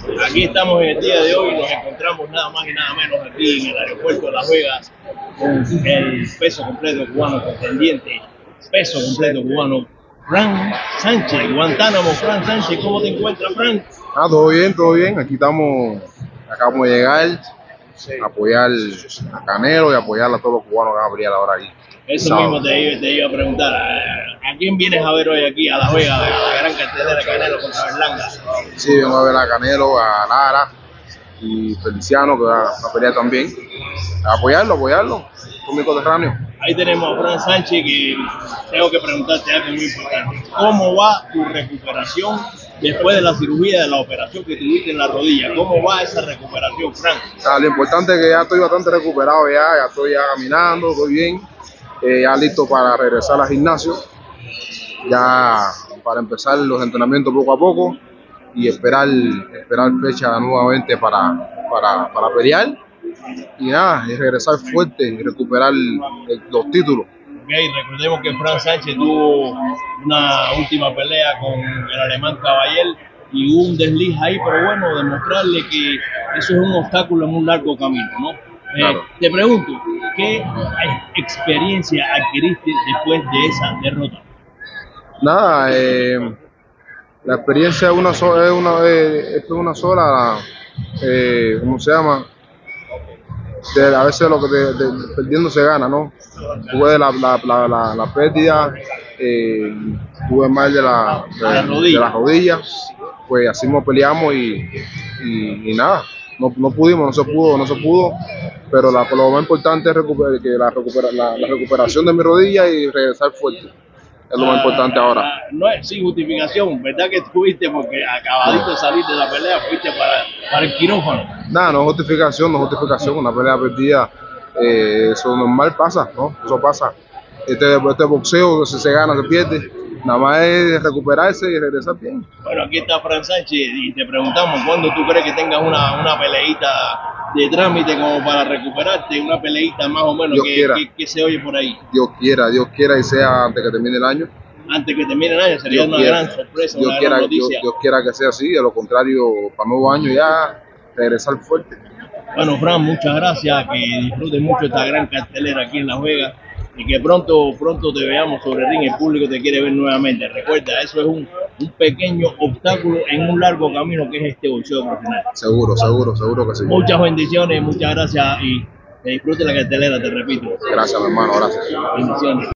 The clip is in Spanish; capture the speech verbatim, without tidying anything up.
Aquí estamos en el día de hoy y nos encontramos nada más y nada menos aquí en el aeropuerto de Las Vegas con el peso completo cubano contendiente, peso completo cubano, Fran Sánchez, Guantánamo. Fran Sánchez, ¿cómo te encuentras, Fran? Ah, todo bien, todo bien. Aquí estamos, acabamos de llegar a apoyar a Canelo y apoyar a todos los cubanos que van a pelear ahora aquí. Eso Sábado. mismo te, te iba a preguntar. ¿A quién vienes a ver hoy aquí a Las Vegas, a la gran cartelera de Canelo contra Berlanga? Sí, vengo a ver a Canelo, a Lara y Feliciano, que va a pelear también. A apoyarlo, apoyarlo, con mi coterráneo. Ahí tenemos a Fran Sánchez, que tengo que preguntarte algo muy importante. ¿Cómo va tu recuperación después de la cirugía, de la operación que tuviste en la rodilla? ¿Cómo va esa recuperación, Fran? Ah, lo importante es que ya estoy bastante recuperado, ya, ya estoy ya caminando, estoy bien, eh, ya listo para regresar al gimnasio, ya para empezar los entrenamientos poco a poco y esperar, esperar fecha nuevamente para, para, para pelear. Y nada, y regresar fuerte y recuperar el, los títulos. Okay, recordemos que Fran Sánchez tuvo una última pelea con el alemán Caballel y hubo un desliz ahí, pero bueno, demostrarle que eso es un obstáculo en un largo camino, ¿no? Eh, Claro. Te pregunto, ¿qué experiencia adquiriste después de esa derrota? Nada, eh, la experiencia es una, so, es una, eh, es una sola, eh, ¿cómo se llama? De, a veces lo que de, de, perdiendo se gana, ¿no? Tuve la, la, la, la, la pérdida, eh, tuve mal de la, de, La rodilla. de las rodillas, pues así nos peleamos y, y, y nada, no, no pudimos, no se pudo, no se pudo, pero la, lo más importante es recuperar, que la, recupera, la, la recuperación de mi rodilla y regresar fuerte. Es lo más importante ahora. Ah, no es sin justificación, ¿verdad que fuiste porque acabadito de salir de la pelea, fuiste para, para el quirófano? Nada, no es justificación, no es justificación, una pelea perdida, eh, eso normal pasa, ¿no? Eso pasa. Este, este boxeo, si se gana, se pierde, nada más es recuperarse y regresar bien. Bueno, aquí está Fran Sánchez y te preguntamos, ¿cuándo tú crees que tengas una, una peleita de trámite como para recuperarte, una peleita más o menos que, que, que se oye por ahí? Dios quiera, Dios quiera y sea antes que termine el año. Antes que termine el año sería Dios una quiera, gran sorpresa, Dios una quiera, gran noticia. Dios, Dios quiera que sea así, de lo contrario, para nuevo año ya regresar fuerte. Bueno, Fran, muchas gracias, que disfrutes mucho esta gran cartelera aquí en Las Vegas y que pronto, pronto te veamos sobre el ring, el público te quiere ver nuevamente. Recuerda, eso es un, un pequeño obstáculo en un largo camino que es este boxeo profesional. Seguro, seguro, seguro que sí. Muchas bendiciones, muchas gracias y que disfrute la cartelera, te repito. Gracias, mi hermano, gracias. Bendiciones.